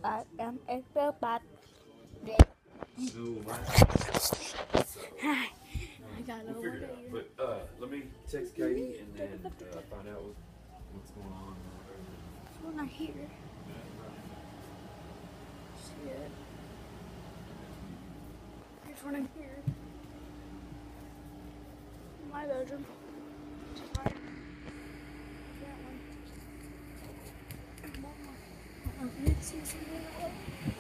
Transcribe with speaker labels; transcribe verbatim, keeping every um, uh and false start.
Speaker 1: I am extra
Speaker 2: No, my.
Speaker 1: Hi.
Speaker 2: No,
Speaker 1: I got
Speaker 2: we'll
Speaker 1: a
Speaker 2: figure it out. But uh, let me text Katie and then uh, find out what, what's going on.
Speaker 1: It's one I hear. See it. Here's one I hear. My bedroom. Right. That one. And one more. I don't know if you can see something.